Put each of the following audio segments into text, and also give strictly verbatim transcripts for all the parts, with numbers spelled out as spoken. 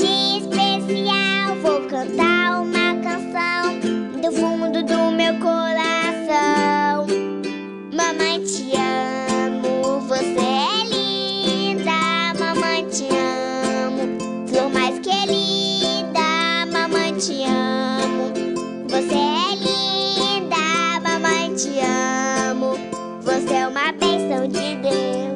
dia especial, vou cantar uma canção do fundo do meu coração. Mamãe, te amo, você é linda. Mamãe, te amo, flor mais querida. Mamãe, te amo, você é linda. Mamãe, te amo, você é uma bênção de Deus.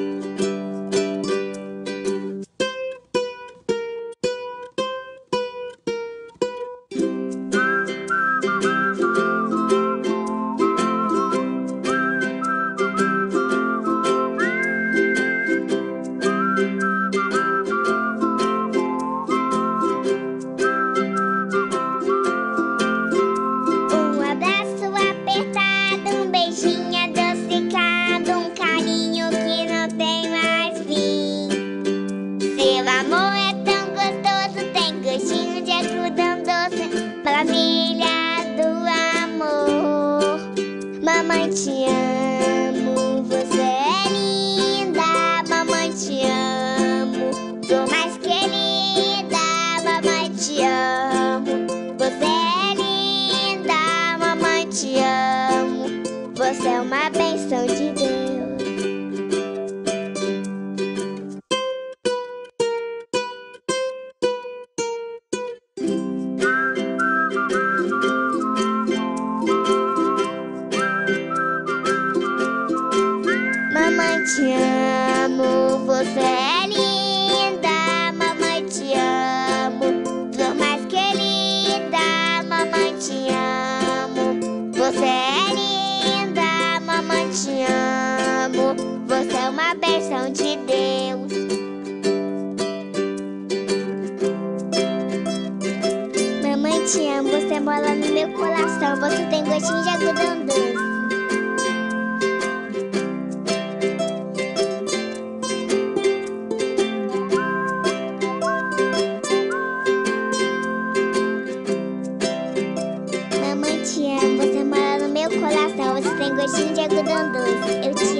Maravilha do amor. Mamãe, te amo, você é linda. Mamãe, te amo, flor mais querida. Mamãe, te amo, você é linda. Mamãe, te amo, você é uma bênção de Deus. Mamãe, te amo, você é linda. Mamãe, te amo, flor mais querida. Mamãe, te amo, você é linda. Mamãe, te amo, você é uma bênção de Deus. Mamãe, te amo, você mora no meu coração. Você tem gostinho de algodão doce. Te amo, você mora no meu coração. Você tem gostinho de algodão doce. Eu te